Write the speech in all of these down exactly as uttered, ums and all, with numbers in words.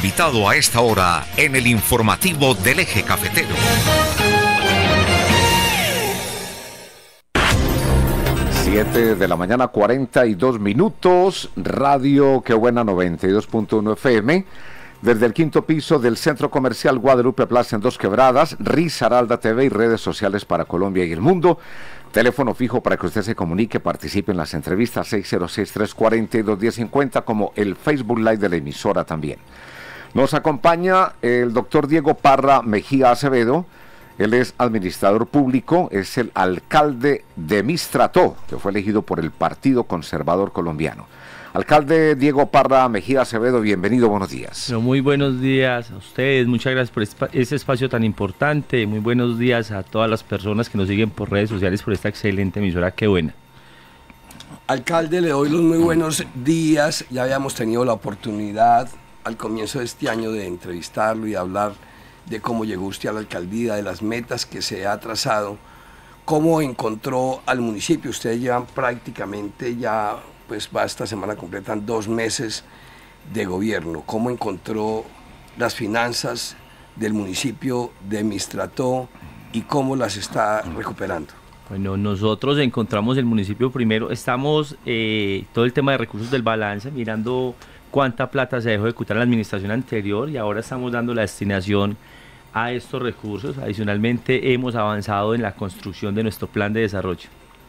invitado a esta hora en el informativo del Eje Cafetero. siete de la mañana, cuarenta y dos minutos, Radio Qué Buena noventa y dos punto uno F M, desde el quinto piso del Centro Comercial Guadalupe Plaza en Dos Quebradas, Risaralda T V y redes sociales para Colombia y el mundo. Teléfono fijo para que usted se comunique, participe en las entrevistas, seis cero seis, tres cuatro cero, dos uno cero cero, como el Facebook Live de la emisora también. Nos acompaña el doctor Diego Parra Mejía Acevedo. Él es administrador público, es el alcalde de Mistrató, que fue elegido por el Partido Conservador Colombiano. Alcalde Diego Parra Mejía Acevedo, bienvenido, buenos días. Pero muy buenos días a ustedes, muchas gracias por este espacio tan importante, muy buenos días a todas las personas que nos siguen por redes sociales por esta excelente emisora, Qué Buena. Alcalde, le doy los muy buenos días, ya habíamos tenido la oportunidad al comienzo de este año de entrevistarlo y hablar de cómo llegó usted a la alcaldía, de las metas que se ha trazado, cómo encontró al municipio. Ustedes llevan prácticamente ya, pues va esta semana, completan dos meses de gobierno. ¿Cómo encontró las finanzas del municipio de Mistrató y cómo las está recuperando? Bueno, nosotros encontramos el municipio primero, estamos eh, todo el tema de recursos del balance, mirando cuánta plata se dejó de ejecutar en la administración anterior y ahora estamos dando la destinación a estos recursos. Adicionalmente hemos avanzado en la construcción de nuestro plan de desarrollo.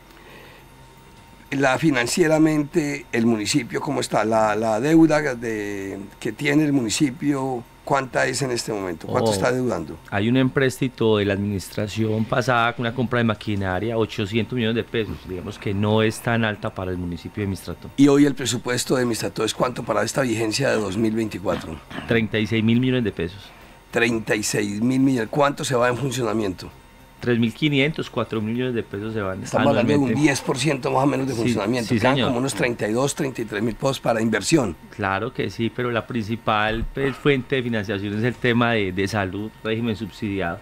La, financieramente, el municipio, ¿cómo está? La, la deuda de, que tiene el municipio, ¿cuánta es en este momento? ¿Cuánto oh, está deudando? Hay un empréstito de la administración pasada con una compra de maquinaria, ochocientos millones de pesos. Digamos que no es tan alta para el municipio de Mistrató. ¿Y hoy el presupuesto de Mistrató es cuánto para esta vigencia de dos mil veinticuatro? treinta y seis mil millones de pesos. treinta y seis mil millones. ¿Cuánto se va en funcionamiento? tres mil quinientos, cuatro mil millones de pesos se van. Estamos hablando de un diez por ciento más o menos de funcionamiento. Sí, sí, Quedan señor. como unos treinta y dos, treinta y tres mil pesos para inversión. Claro que sí, pero la principal pues, fuente de financiación es el tema de, de salud, régimen subsidiado.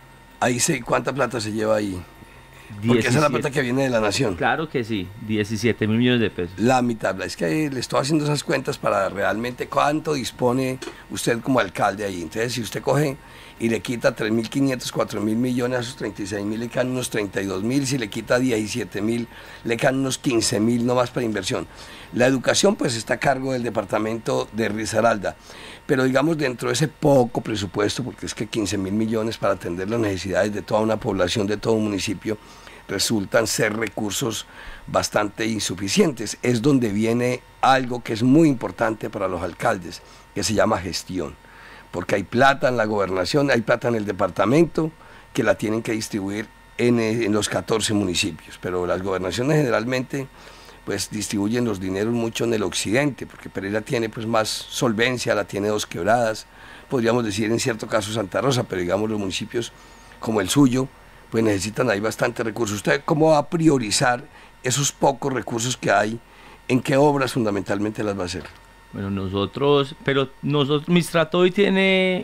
Ahí se, ¿cuánta plata se lleva ahí? Porque diecisiete. esa es la plata que viene de la nación. Claro que sí, diecisiete mil millones de pesos. La mitad, es que le estoy haciendo esas cuentas para realmente cuánto dispone usted como alcalde ahí. Entonces, si usted coge y le quita tres mil quinientos, cuatro mil millones a esos treinta y seis mil, le quedan unos treinta y dos mil, si le quita diecisiete mil, le quedan unos quince mil nomás para inversión. La educación pues está a cargo del departamento de Risaralda, pero digamos dentro de ese poco presupuesto, porque es que quince mil millones para atender las necesidades de toda una población, de todo un municipio, resultan ser recursos bastante insuficientes. Es donde viene algo que es muy importante para los alcaldes, que se llama gestión. Porque hay plata en la gobernación, hay plata en el departamento, que la tienen que distribuir en, en los catorce municipios, pero las gobernaciones generalmente pues distribuyen los dineros mucho en el occidente, porque Pereira tiene pues más solvencia, la tiene Dos Quebradas, podríamos decir en cierto caso Santa Rosa, pero digamos los municipios como el suyo, pues necesitan ahí bastante recursos. ¿Usted cómo va a priorizar esos pocos recursos que hay? ¿En qué obras fundamentalmente las va a hacer? Bueno, nosotros, pero nosotros, Mistrató hoy tiene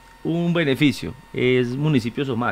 un beneficio, es municipio SOMAC,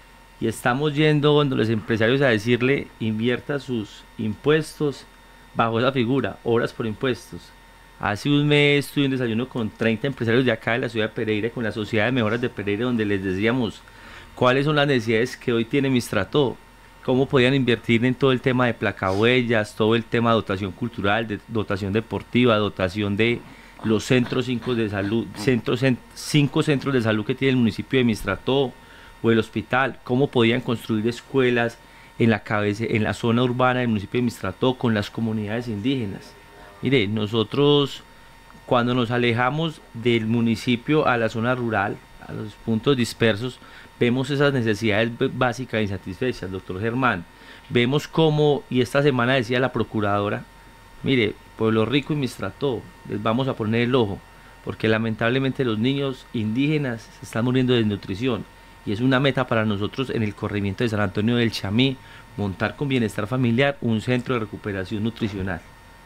y estamos yendo donde los empresarios a decirle, invierta sus impuestos bajo esa figura, obras por impuestos. Hace un mes tuve un desayuno con treinta empresarios de acá de la ciudad de Pereira, con la Sociedad de Mejoras de Pereira, donde les decíamos cuáles son las necesidades que hoy tiene Mistrató, cómo podían invertir en todo el tema de placahuellas, todo el tema de dotación cultural, de dotación deportiva, dotación de los centros cinco de salud, centros, cinco centros de salud que tiene el municipio de Mistrató o el hospital, cómo podían construir escuelas en la cabeza, en la zona urbana del municipio de Mistrató con las comunidades indígenas. Mire, nosotros cuando nos alejamos del municipio a la zona rural, a los puntos dispersos, vemos esas necesidades básicas insatisfechas, doctor Germán. Vemos cómo, y esta semana decía la procuradora, mire, Pueblo Rico y Mistrató, les vamos a poner el ojo, porque lamentablemente los niños indígenas se están muriendo de desnutrición, y es una meta para nosotros en el corregimiento de San Antonio del Chamí, montar con bienestar familiar un centro de recuperación nutricional.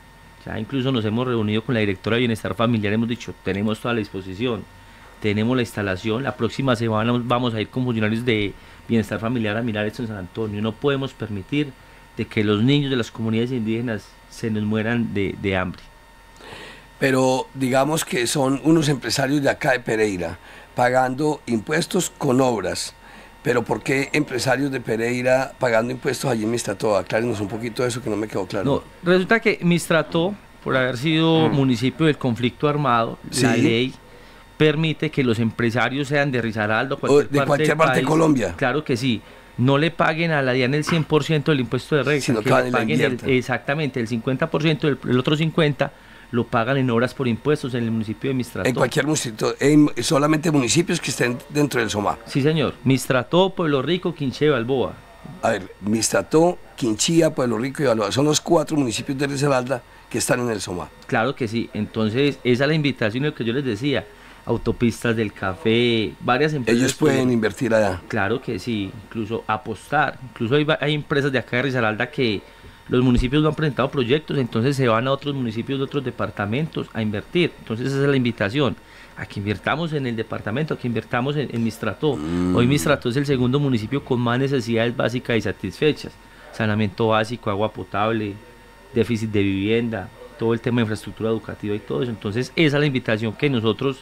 Ya incluso nos hemos reunido con la directora de bienestar familiar, hemos dicho, tenemos toda la disposición, tenemos la instalación, la próxima semana vamos a ir con funcionarios de bienestar familiar a mirar esto en San Antonio. No podemos permitir de que los niños de las comunidades indígenas se nos mueran de, de hambre. Pero digamos que son unos empresarios de acá de Pereira, pagando impuestos con obras. Pero ¿por qué empresarios de Pereira pagando impuestos allí en Mistrató? Aclárenos un poquito eso que no me quedó claro. No, resulta que Mistrató, por haber sido mm. municipio del conflicto armado, sí. la ley permite que los empresarios sean de Risaralda o cualquier de parte cualquier parte país, de Colombia. Claro que sí. No le paguen a la DIAN el cien por ciento del impuesto de renta, sino que, que le paguen el, exactamente el cincuenta por ciento, el, el otro cincuenta por ciento lo pagan en obras por impuestos en el municipio de Mistrató. En cualquier municipio, en solamente municipios que estén dentro del SOMAC. Sí, señor. Mistrató, Pueblo Rico, Quinché, Balboa. A ver, Mistrató, Quinchía, Pueblo Rico y Balboa. Son los cuatro municipios de Risaralda que están en el SOMAC. Claro que sí. Entonces, esa es la invitación, lo que yo les decía. Autopistas del café, varias empresas. Ellos pueden que, invertir allá. Claro que sí, incluso apostar. Incluso hay, hay empresas de acá de Risaralda que los municipios no han presentado proyectos, entonces se van a otros municipios de otros departamentos a invertir. Entonces esa es la invitación, a que invirtamos en el departamento, a que invirtamos en, en Mistrató. Mm. Hoy Mistrató es el segundo municipio con más necesidades básicas y satisfechas. Saneamiento básico, agua potable, déficit de vivienda, todo el tema de infraestructura educativa y todo eso. Entonces esa es la invitación que nosotros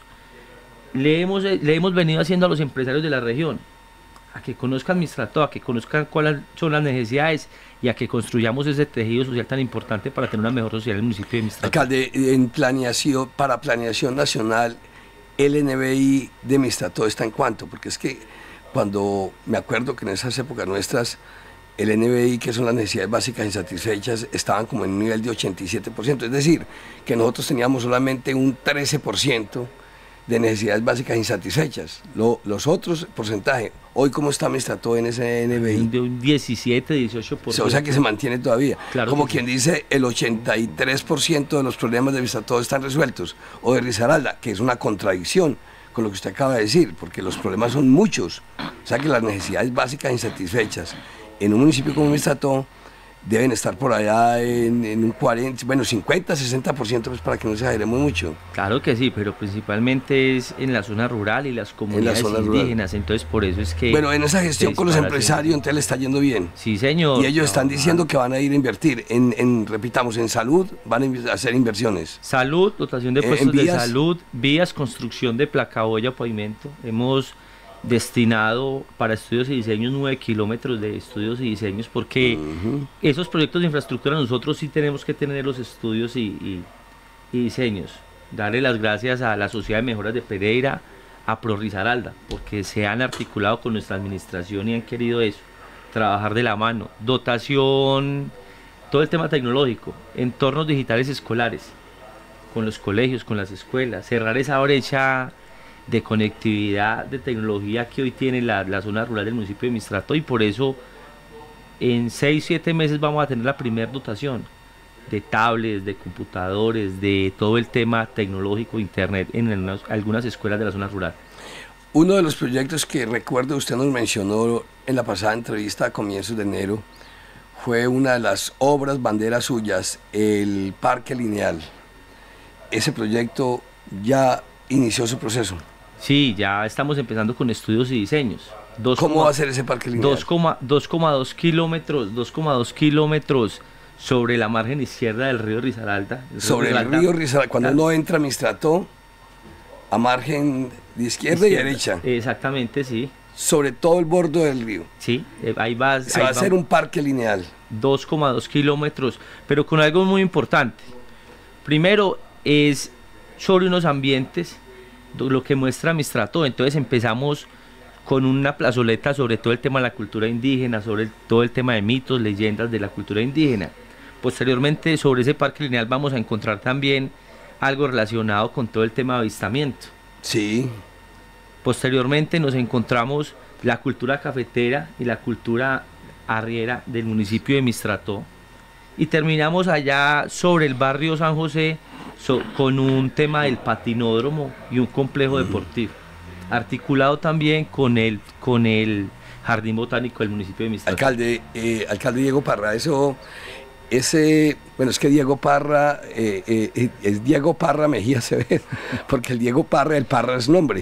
le hemos, le hemos venido haciendo a los empresarios de la región, a que conozcan Mistrató, a que conozcan cuáles son las necesidades y a que construyamos ese tejido social tan importante para tener una mejor sociedad en el municipio de Mistrató. Alcalde, en planeación, para planeación nacional, el N B I de Mistrató está en cuánto, porque es que cuando me acuerdo que en esas épocas nuestras, el N B I, que son las necesidades básicas insatisfechas, estaban como en un nivel de ochenta y siete por ciento, es decir, que nosotros teníamos solamente un trece por ciento de necesidades básicas insatisfechas. Lo, los otros porcentajes, hoy cómo está Mistrató en ese N B I, de un diecisiete, dieciocho por ciento. O sea que se mantiene todavía. Claro, como que quien sí. dice, el ochenta y tres por ciento de los problemas de Mistrató están resueltos, o de Risaralda, que es una contradicción con lo que usted acaba de decir, porque los problemas son muchos. O sea que las necesidades básicas insatisfechas en un municipio como Mistrató deben estar por allá en, en un cuarenta, bueno, cincuenta, sesenta por ciento, pues para que no se exageremos mucho. Claro que sí, pero principalmente es en la zona rural y las comunidades indígenas, rural. Entonces por eso es que... Bueno, en esa gestión con los empresarios, entonces le está yendo bien. Sí, señor. Y ellos no, están diciendo no. que van a ir a invertir, en, en repitamos, en salud, van a hacer inversiones. Salud, dotación de puestos de salud, vías, construcción de placaboya, pavimento. Hemos destinado para estudios y diseños nueve kilómetros de estudios y diseños, porque uh-huh. esos proyectos de infraestructura nosotros sí tenemos que tener los estudios y, y, y diseños. Darle las gracias a la Sociedad de Mejoras de Pereira, a Pro Risaralda, porque se han articulado con nuestra administración y han querido eso, trabajar de la mano, dotación, todo el tema tecnológico, entornos digitales escolares, con los colegios, con las escuelas, cerrar esa brecha de conectividad, de tecnología que hoy tiene la, la zona rural del municipio de Mistrató, y por eso en seis, siete meses vamos a tener la primera dotación de tablets, de computadores, de todo el tema tecnológico, internet en algunas, algunas escuelas de la zona rural. Uno de los proyectos que recuerdo usted nos mencionó en la pasada entrevista a comienzos de enero fue una de las obras banderas suyas, el Parque Lineal. Ese proyecto ya inició su proceso. Sí, ya estamos empezando con estudios y diseños. Dos, ¿Cómo va a ser ese parque lineal? dos coma dos kilómetros, dos coma dos kilómetros sobre la margen izquierda del río Risaralda. El sobre río el río Risaralda, cuando uno entra a Mistrató, a margen de izquierda, izquierda y derecha. Exactamente, sí. Sobre todo el borde del río. Sí, ahí va. Se ahí va a hacer un parque lineal. dos coma dos kilómetros, pero con algo muy importante. Primero es sobre unos ambientes, lo que muestra Mistrató. Entonces empezamos con una plazoleta sobre todo el tema de la cultura indígena, sobre el, todo el tema de mitos, leyendas de la cultura indígena. Posteriormente sobre ese parque lineal vamos a encontrar también algo relacionado con todo el tema de avistamiento. Sí. Posteriormente nos encontramos la cultura cafetera y la cultura arriera del municipio de Mistrató, y terminamos allá sobre el barrio San José so, con un tema del patinódromo y un complejo deportivo, articulado también con el, con el jardín botánico del municipio de Mistrató. Alcalde, eh, alcalde Diego Parra, eso, ese, bueno, es que Diego Parra, eh, eh, es Diego Parra Mejía Acevedo, porque el Diego Parra, el Parra es nombre,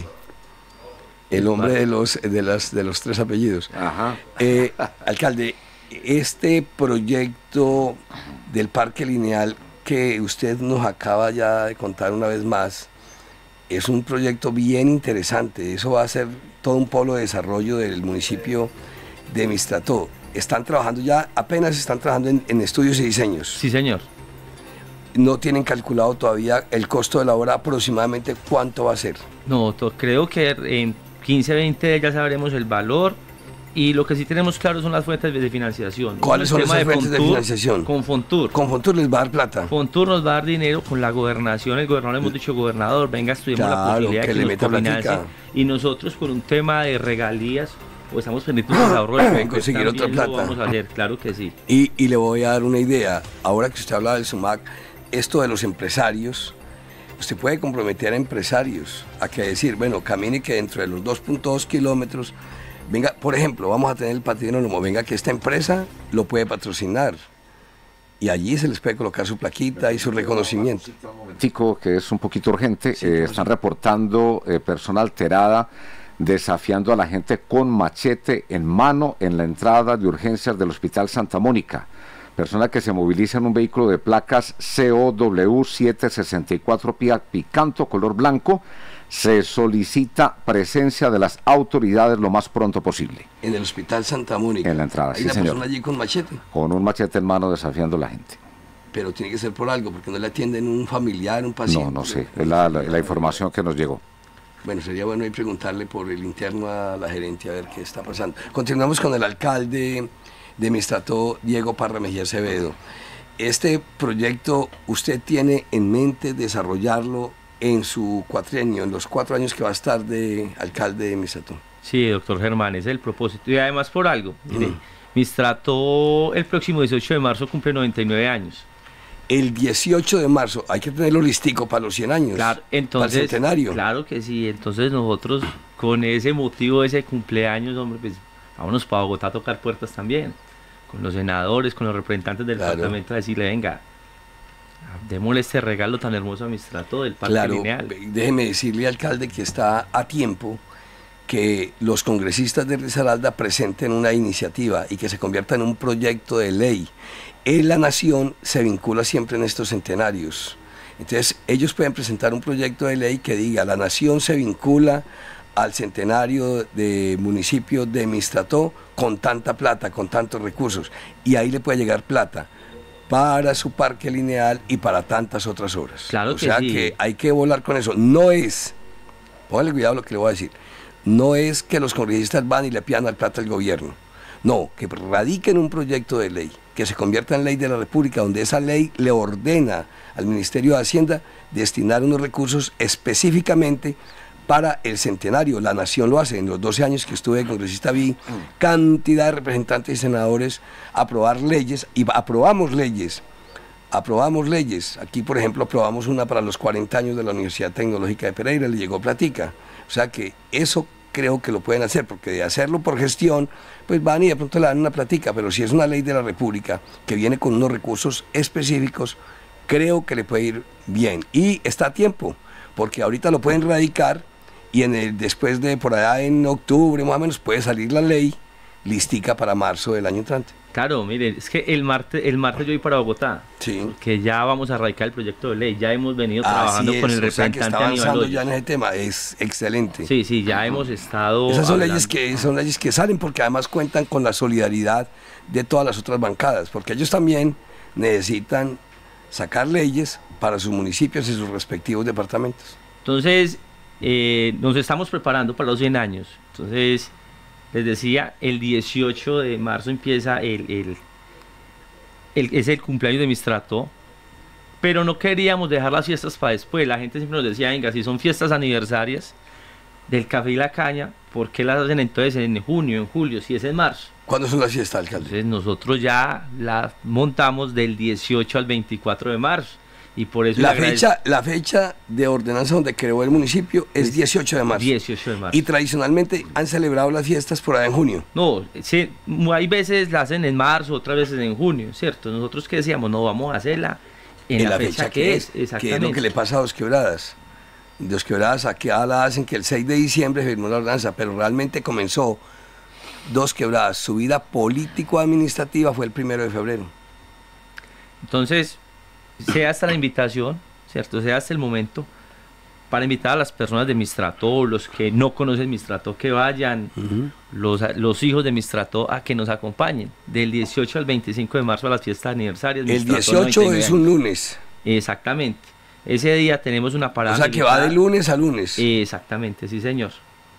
el hombre de los, de las, de los tres apellidos. Ajá. Eh, alcalde, este proyecto del Parque Lineal, que usted nos acaba ya de contar una vez más es un proyecto bien interesante. Eso va a ser todo un polo de desarrollo del municipio de Mistrató. Están trabajando ya, apenas están trabajando en, en estudios y diseños. Sí, señor. No tienen calculado todavía el costo de la obra, aproximadamente cuánto va a ser. No, to- creo que en quince, veinte días ya sabremos el valor, y lo que sí tenemos claro son las fuentes de financiación. ¿Cuáles Uno, son el tema esas fuentes de Fontur, financiación? Con Fontur. Con Fontur les va a dar plata. Fontur nos va a dar dinero con la gobernación. El gobernador le hemos dicho, gobernador, venga, estudiemos la Claro, posibilidad que de que le nos meta cofinancie. platica. Y nosotros con un tema de regalías, pues estamos pendientes del ahorro del P. Conseguir otra plata. Lo vamos a hacer, claro que sí. Y, y le voy a dar una idea. Ahora que usted habla del SUMAC, esto de los empresarios, usted puede comprometer a empresarios a que decir, bueno, camine que dentro de los dos punto dos kilómetros, venga, por ejemplo, vamos a tener el patinódromo, venga que esta empresa lo puede patrocinar. Y allí se les puede colocar su plaquita y su reconocimiento. Tico, que es un poquito urgente, eh, están reportando eh, persona alterada desafiando a la gente con machete en mano en la entrada de urgencias del Hospital Santa Mónica. Persona que se moviliza en un vehículo de placas C O W setecientos sesenta y cuatro Picanto, color blanco. Se solicita presencia de las autoridades lo más pronto posible. En el Hospital Santa Mónica. En la entrada, Hay sí, una señor. persona allí con machete. Con un machete en mano desafiando a la gente. Pero tiene que ser por algo, porque no le atienden un familiar, un paciente. No, no sé, es la, la, la información que nos llegó. Bueno, sería bueno ahí preguntarle por el interno a la gerente a ver qué está pasando. Continuamos con el alcalde de Mistrató, Diego Parra Mejía Acevedo. Este proyecto, ¿usted tiene en mente desarrollarlo en su cuatrienio, en los cuatro años que va a estar de alcalde de Mistrató? Sí, doctor Germán, ese es el propósito. Y además por algo, mire, Mm. Mistrató el próximo dieciocho de marzo cumple noventa y nueve años. El dieciocho de marzo, hay que tenerlo listico para los cien años, Claro, entonces, para el centenario. Claro que sí, entonces nosotros con ese motivo de ese cumpleaños, hombre, pues vámonos para Bogotá a tocar puertas también, con los senadores, con los representantes del Claro. departamento, a decirle, venga, démosle este regalo tan hermoso a Mistrató del Parque Claro, Lineal. déjeme decirle, alcalde, que está a tiempo que los congresistas de Risaralda presenten una iniciativa y que se convierta en un proyecto de ley. En la nación se vincula siempre en estos centenarios. Entonces, ellos pueden presentar un proyecto de ley que diga, la nación se vincula al centenario de municipio de Mistrató con tanta plata, con tantos recursos, y ahí le puede llegar plata para su parque lineal y para tantas otras obras. Claro o que sea sí. que hay que volar con eso. No es, póngale cuidado lo que le voy a decir, no es que los congresistas van y le pidan al plata al gobierno. No, que radiquen un proyecto de ley, que se convierta en ley de la República, donde esa ley le ordena al Ministerio de Hacienda destinar unos recursos específicamente para el centenario. La nación lo hace. En los doce años que estuve de congresista vi cantidad de representantes y senadores aprobar leyes, y aprobamos leyes, aprobamos leyes. Aquí, por ejemplo, aprobamos una para los cuarenta años de la Universidad Tecnológica de Pereira, le llegó platica. O sea que eso creo que lo pueden hacer, porque de hacerlo por gestión, pues van y de pronto le dan una platica, pero si es una ley de la República que viene con unos recursos específicos, creo que le puede ir bien. Y está a tiempo, porque ahorita lo pueden radicar y en el, después de por allá en octubre más o menos puede salir la ley listica para marzo del año entrante. Claro, mire, es que el martes, el martes yo voy para Bogotá, Sí. que ya vamos a radicar el proyecto de ley, ya hemos venido Así trabajando es, con el o sea que representante está Aníbal avanzando Hoyos. ya en ese tema, es excelente. Sí, sí, ya hemos estado Esas son hablando. leyes que son leyes que salen porque además cuentan con la solidaridad de todas las otras bancadas, porque ellos también necesitan sacar leyes para sus municipios y sus respectivos departamentos. Entonces, eh, nos estamos preparando para los cien años. Entonces, les decía, el dieciocho de marzo empieza el, el, el- es el cumpleaños de Mistrató, pero no queríamos dejar las fiestas para después. La gente siempre nos decía, venga, si son fiestas aniversarias del café y la caña, ¿por qué las hacen entonces en junio, en julio, si es en marzo? ¿Cuándo son las fiestas, alcalde? Entonces nosotros ya las montamos del dieciocho al veinticuatro de marzo. Y por eso La le agradezco- fecha, la fecha de ordenanza donde creó el municipio es dieciocho de marzo. dieciocho de marzo. Y tradicionalmente han celebrado las fiestas por allá en junio. No, sí, hay veces la hacen en marzo, otras veces en junio, ¿cierto? Nosotros que decíamos, no, vamos a hacerla en, la, fecha, que es, que es exactamente. lo que le pasa a Dos Quebradas. Dos Quebradas aquí a la hacen que el seis de diciembre firmó la ordenanza, pero realmente comenzó Dos Quebradas. Su vida político-administrativa fue el primero de febrero. Entonces, sea hasta la invitación, ¿cierto? Sea hasta el momento, para invitar a las personas de Mistrato, los que no conocen Mistrato, que vayan, uh-huh. los, los hijos de Mistrato, a que nos acompañen, del dieciocho al veinticinco de marzo a las fiestas aniversarias. El dieciocho es un lunes. Exactamente. Ese día tenemos una parada. O sea, militar. Que va de lunes a lunes. Exactamente, sí, señor.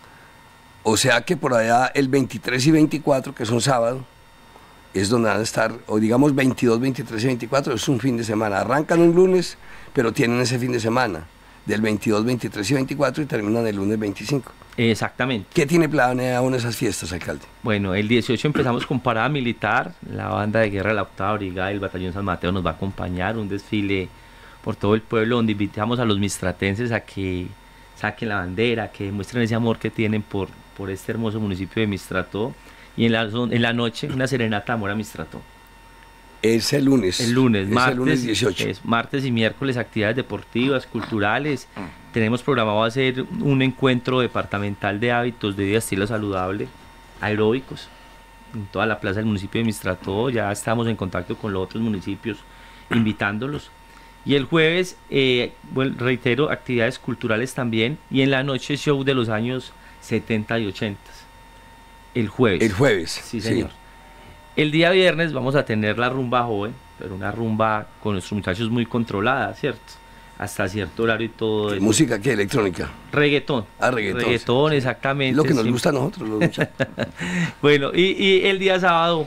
O sea que por allá el veintitrés y veinticuatro, que son sábado, es donde van a estar, o digamos veintidós, veintitrés y veinticuatro, es un fin de semana. Arrancan un lunes, pero tienen ese fin de semana, del veintidós, veintitrés y veinticuatro, y terminan el lunes veinticinco. Exactamente. ¿Qué tiene planeado en esas fiestas, alcalde? Bueno, el dieciocho empezamos con parada militar, la banda de guerra de la octava brigada del batallón San Mateo nos va a acompañar, un desfile por todo el pueblo donde invitamos a los mistratenses a que saquen la bandera, que demuestren ese amor que tienen por, por este hermoso municipio de Mistrato, y en la, en la noche una serenata amor a Mistrato. Es el lunes. El lunes, es martes, el lunes dieciocho. Es martes y miércoles actividades deportivas, culturales. Tenemos programado hacer un encuentro departamental de hábitos de vida estilo saludable, aeróbicos, en toda la plaza del municipio de Mistrato. Ya estamos en contacto con los otros municipios, invitándolos. Y el jueves, eh, bueno, reitero, actividades culturales también. Y en la noche, show de los años setenta y ochenta. El jueves. El jueves. Sí, señor. Sí. El día viernes vamos a tener la rumba joven, pero una rumba con nuestros muchachos muy controlada, ¿cierto? Hasta cierto horario y todo. ¿Qué música qué? ¿Electrónica? Reggaetón. Ah, reggaetón. Reggaetón, sí. Exactamente. Es lo que nos sí. gusta a nosotros, los muchachos. Bueno, y, y el día sábado,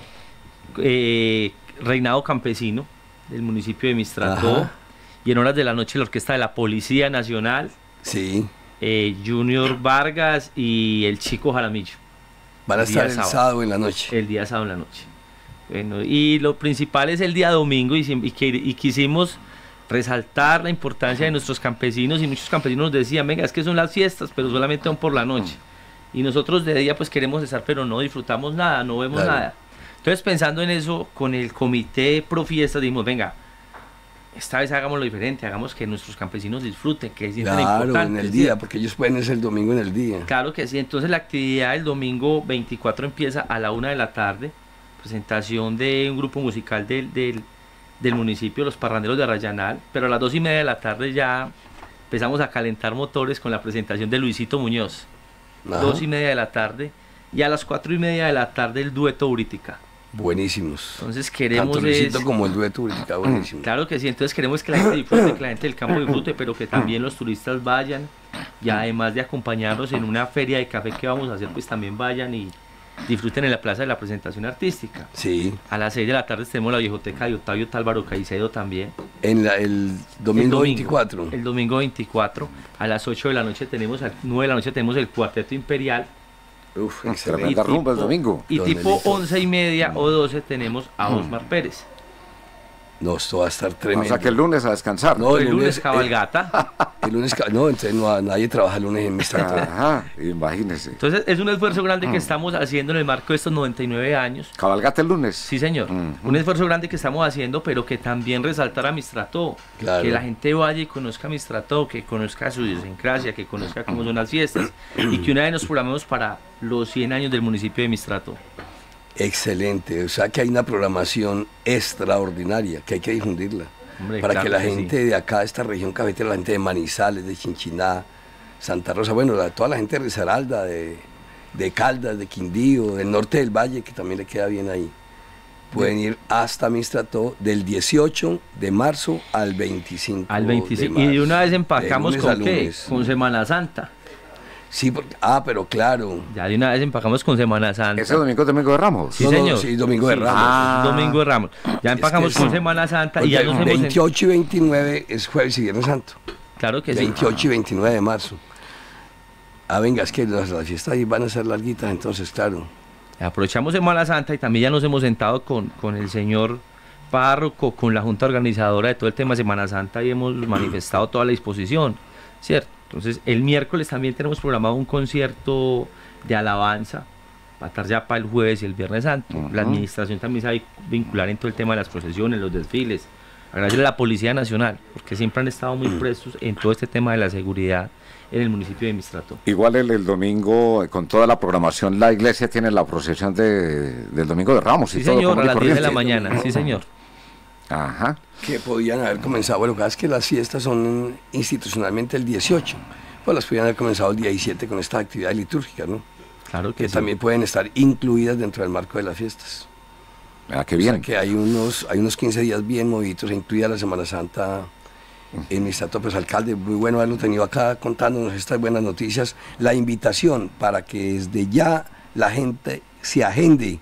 eh, Reinado Campesino, del municipio de Mistrato. Ajá. Y en horas de la noche la Orquesta de la Policía Nacional, sí. eh, Junior Vargas y el Chico Jaramillo. Van a estar el sábado. sábado en la noche. El día sábado en la noche. Bueno, y lo principal es el día domingo, y, y, que, y quisimos resaltar la importancia de nuestros campesinos, y muchos campesinos nos decían, venga, es que son las fiestas, pero solamente son por la noche. Y nosotros de día pues queremos estar, pero no disfrutamos nada, no vemos claro. nada. Entonces, pensando en eso, con el comité pro fiestas dijimos, venga, esta vez hagámoslo diferente, hagamos que nuestros campesinos disfruten, que es claro, importante. En el día, porque ellos pueden hacer el domingo en el día. Claro que sí, entonces la actividad del domingo veinticuatro empieza a la una de la tarde, presentación de un grupo musical del, del, del municipio, los Parranderos de Arrayanal, pero a las dos y media de la tarde ya empezamos a calentar motores con la presentación de Luisito Muñoz, Ajá. dos y media de la tarde, y a las cuatro y media de la tarde el dueto Buritica. Buenísimos. Entonces queremos tanto Luisito es, como el dueto Buritica, buenísimo. Claro que sí, entonces queremos que la gente disfrute, que la gente del campo disfrute, pero que también los turistas vayan, y además de acompañarnos en una feria de café que vamos a hacer, pues también vayan y disfruten en la plaza de la presentación artística. Sí. A las seis de la tarde tenemos la viejoteca de Octavio Tálvaro Caicedo también. En la, el, domingo el domingo veinticuatro. El domingo veinticuatro. A las ocho de la noche tenemos, a nueve de la noche tenemos el Cuarteto Imperial. Uf, tremenda rumba el domingo. Y tipo once y media o doce tenemos a Osmar Pérez. No, esto va a estar tremendo. O sea que el lunes a descansar. No, el, el lunes, lunes cabalgata. El, el lunes, no, entonces no, nadie trabaja el lunes en Mistrato. Ajá, imagínese. Entonces es un esfuerzo grande mm. que estamos haciendo en el marco de estos noventa y nueve años. ¿Cabalgata el lunes? Sí, señor. Mm-hmm. Un esfuerzo grande que estamos haciendo, pero que también resaltar a Mistrato. Claro. Que la gente vaya y conozca a Mistrato, que conozca su idiosincrasia, que conozca cómo son las fiestas, y que una vez nos programemos para los cien años del municipio de Mistrato. Excelente, o sea que hay una programación extraordinaria que hay que difundirla. Hombre, para claro que la que gente sí. de acá, de esta región cafetera, la gente de Manizales, de Chinchiná, Santa Rosa, bueno, la, toda la gente de Risaralda, de, de Caldas, de Quindío, del norte del Valle, que también le queda bien ahí, pueden ir hasta Mistrato del dieciocho de marzo al veinticinco. Al veinticinco, de marzo, y de una vez empacamos de con qué, con Semana Santa. Sí, porque, ah, pero claro. Ya de una vez empacamos con Semana Santa. ¿Ese domingo es Domingo de Ramos? Sí, no, señor. No, sí, Domingo de sí, Ramos. Ah, Domingo de Ramos. Ya empacamos es que con sí. Semana Santa y ya nos hemos... veintiocho y veintinueve es Jueves y Viernes Santo. Claro que veintiocho sí. veintiocho y veintinueve de marzo. Ah, venga, es que las, las fiestas ahí van a ser larguitas, entonces, claro. Aprovechamos Semana Santa y también ya nos hemos sentado con, con el señor párroco, con la junta organizadora de todo el tema de Semana Santa y hemos manifestado toda la disposición, ¿cierto? Entonces, el miércoles también tenemos programado un concierto de alabanza, va a estar ya para el jueves y el viernes santo. Uh-huh. La administración también se va a vincular en todo el tema de las procesiones, los desfiles. Agradecerle a la Policía Nacional, porque siempre han estado muy prestos en todo este tema de la seguridad en el municipio de Mistrato. Igual el, el domingo, con toda la programación, la iglesia tiene la procesión de, del Domingo de Ramos. Sí, y señor, todo a las diez de la mañana, sí, señor. Ajá. que podían haber comenzado. Bueno, cada vez que las fiestas son institucionalmente el dieciocho, pues las podían haber comenzado el diecisiete con estas actividades litúrgicas, ¿no? Claro que, Que sí. también pueden estar incluidas dentro del marco de las fiestas. Ah, qué O bien. sea que hay unos, hay unos quince días bien movidos, incluida la Semana Santa. En Mistrato, pues alcalde, muy bueno haberlo tenido acá contándonos estas buenas noticias. La invitación para que desde ya la gente se agende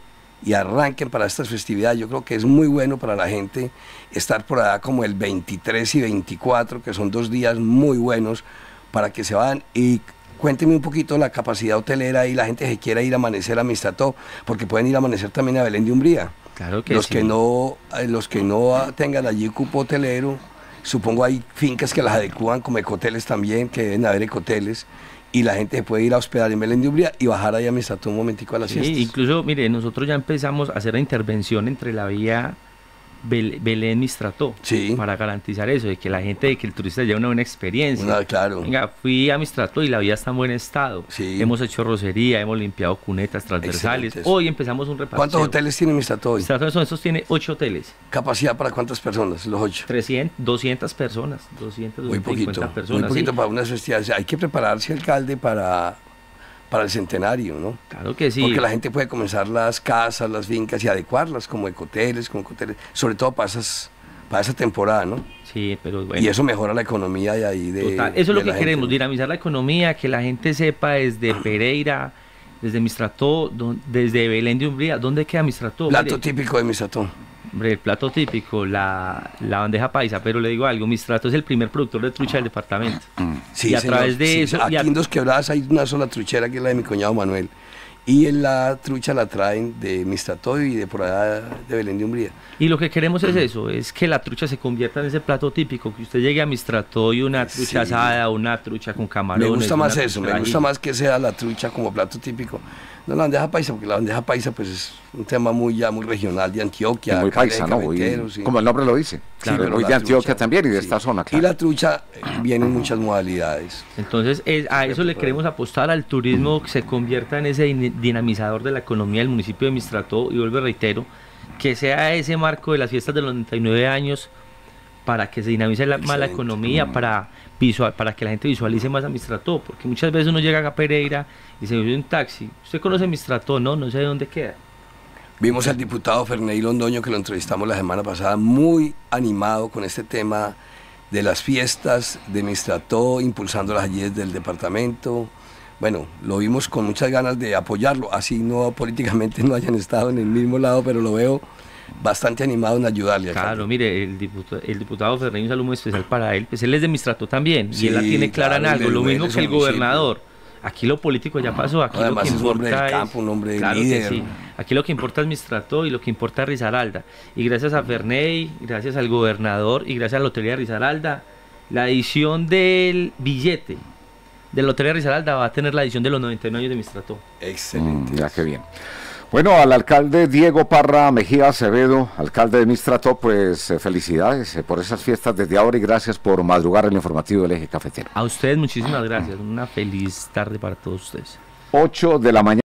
y arranquen para estas festividades. Yo creo que es muy bueno para la gente estar por allá como el veintitrés y veinticuatro, que son dos días muy buenos para que se vayan. Y cuénteme un poquito la capacidad hotelera y la gente que quiera ir a amanecer a Mistrato, porque pueden ir a amanecer también a Belén de Umbría. Claro que los sí. que no, eh, los que no tengan allí cupo hotelero, supongo hay fincas que las adecuan como ecoteles también, que deben haber ecoteles, y la gente puede ir a hospedar en Belén de Umbría y bajar ahí a Mistrato un momentico a las Sí, fiestas. incluso, mire, nosotros ya empezamos a hacer la intervención entre la vía Bel- Belén-Mistrato, Sí. para garantizar eso, de que la gente, de que el turista lleve una buena experiencia. Una- claro. Venga, fui a Mistrato y la vía está en buen estado. Sí. Hemos hecho rocería, hemos limpiado cunetas transversales. Excelente eso. Hoy empezamos un reparto. ¿Cuántos hoteles tiene Mistrato hoy? Mistrato son estos, tiene ocho hoteles, ¿Capacidad para cuántas personas? Los ocho. trescientas, doscientas personas, doscientas, Muy doscientas cincuenta poquito, personas. muy poquito sí. para unas festividades. Hay que prepararse, alcalde, para, para el centenario, ¿no? Claro que sí. Porque la gente puede comenzar las casas, las fincas y adecuarlas como ecoteles, como ecoteles, sobre todo para esas, para esa temporada, ¿no? Sí, pero bueno. Y eso mejora la economía de ahí. De, Total. Eso es de lo la que gente, queremos, ¿no? dinamizar la economía, que la gente sepa desde Pereira, desde Mistrato, don- desde Belén de Umbría, ¿dónde queda Mistrato? Plato Mire, típico de Mistrato. hombre, el plato típico, la, la bandeja paisa, pero le digo algo, Mistrato es el primer productor de trucha del departamento. Sí, y a señor, través de sí, eso... Aquí y a- en Dos Quebradas hay una sola truchera que es la de mi cuñado Manuel. Y en la trucha la traen de Mistrato y de por allá de Belén de Umbría. Y lo que queremos es eso, es que la trucha se convierta en ese plato típico, que usted llegue a Mistrato y una trucha Sí. asada, una trucha con camarones. Me gusta una más eso, me trucha gusta ahí. más que sea la trucha como plato típico. No la bandeja paisa, porque la bandeja paisa pues es un tema muy ya muy regional de Antioquia. Y muy carne paisa, de ¿no? Muy- cafeteros, sí. como el nombre lo dice. Claro, Sí, pero muy la de Antioquia trucha, también y de sí. esta zona, Y claro. la trucha eh, viene en muchas modalidades. Entonces, es- a eso le queremos apostar, al turismo que se convierta en ese din- dinamizador de la economía del municipio de Mistrato, y vuelvo y reitero, que sea ese marco de las fiestas de los noventa y nueve años, para que se dinamice la, más la Excelente. economía, para, visual, para que la gente visualice más a Mistrato, porque muchas veces uno llega acá a Pereira y se sube un taxi. ¿Usted conoce Mistrato? No, no sé de dónde queda. Vimos al diputado Ferney Londoño, que lo entrevistamos la semana pasada, muy animado con este tema de las fiestas de Mistrato, impulsándolas allí desde el departamento. Bueno, lo vimos con muchas ganas de apoyarlo, así no políticamente no hayan estado en el mismo lado, pero lo veo bastante animado en ayudarle. alcalde. Claro, mire, el diputado, el diputado Fernández, un saludo muy especial para él, pues él es de Mistrato también, Sí, y él la tiene clara claro, en y algo, le lo duele mismo ese que el municipio. gobernador. Aquí lo político ya pasó, aquí Además lo que es un hombre importa del es... campo, un hombre claro que líder. sí. Aquí lo que importa es Mistrato y lo que importa es Risaralda. Y gracias a Ferney, gracias al gobernador y gracias a la Lotería de Risaralda, la edición del billete de la Lotería de Risaralda va a tener la edición de los noventa y nueve años de Mistrato. Excelente. Mm, ya qué bien. Bueno, al alcalde Diego Parra Mejía Acevedo, alcalde de Mistrato, pues eh, felicidades eh, por esas fiestas desde ahora y gracias por madrugar el informativo del Eje Cafetero. A ustedes muchísimas gracias, una feliz tarde para todos ustedes. ocho de la mañana.